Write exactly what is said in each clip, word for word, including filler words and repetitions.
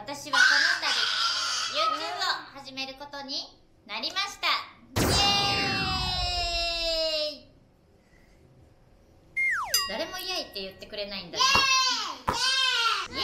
私はこの度 YouTube を始めることになりました。イエーイ。誰もイエーイって言ってくれないんだね。イエーイイエーイイエーイイエーイイエーイイエーイイエーイ。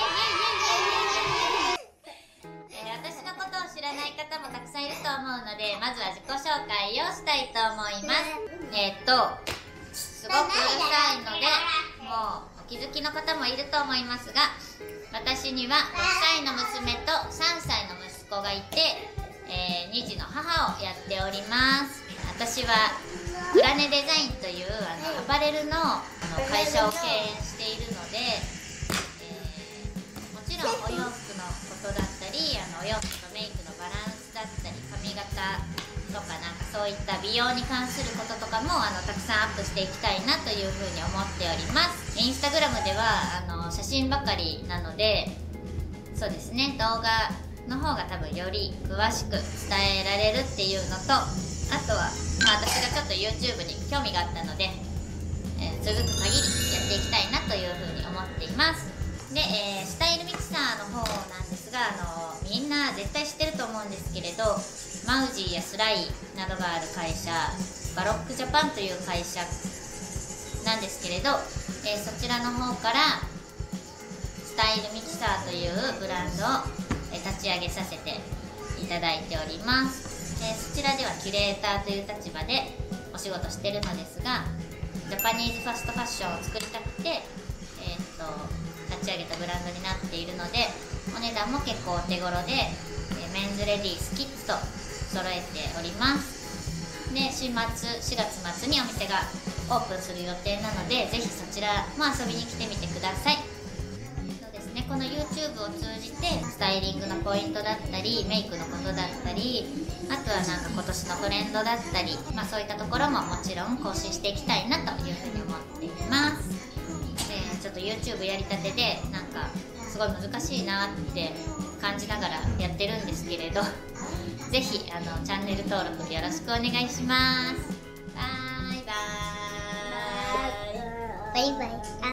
私のことを知らない方もたくさんいると思うので、まずは自己紹介をしたいと思います。えーっとすごくうるさいので、もうお気づきの方もいると思いますが、私にはろくさいの娘とさんさいの息子がいて、えー、に児の母をやっております。私はプラネデザインというあのアパレルのあの会社を経営しているので、えー、もちろんお洋服のことだったり、あのお洋服とメイクのバランスだったり、髪型とかなんかそういった美容に関することとかもあのたくさんアップしていきたいなというふうに思っております。インスタグラムではあの写真ばかりなので、そうですね、動画の方が多分より詳しく伝えられるっていうのと、あとは、まあ、私がちょっと YouTube に興味があったので、えー、続く限りやっていきたいなというふうに思っています。で、えー、スタイルミキサーの方なんですが、あのみんな絶対知ってると思うんですけれど、マウジーやスライなどがある会社、バロックジャパンという会社なんですけれど、えー、そちらの方からスタイルミキサーというブランドを、えー、立ち上げさせていただいております。えー、そちらではキュレーターという立場でお仕事してるのですが、ジャパニーズファストファッションを作りたくて、えー、っと立ち上げたブランドになっているので、お値段も結構お手頃で、えー、メンズレディースキッズと揃えております。で、週末しがつ末にお店がオープンする予定なので、ぜひそちらも遊びに来てみてください。そうですね、この YouTube を通じてスタイリングのポイントだったり、メイクのことだったり、あとはなんか今年のトレンドだったり、まあ、そういったところももちろん更新していきたいなというふうに思っています。えー、ちょっと YouTube やりたてでなんかすごい難しいなって感じながらやってるんですけれどぜひあのチャンネル登録よろしくお願いします。バイバーイ。 バイバイ。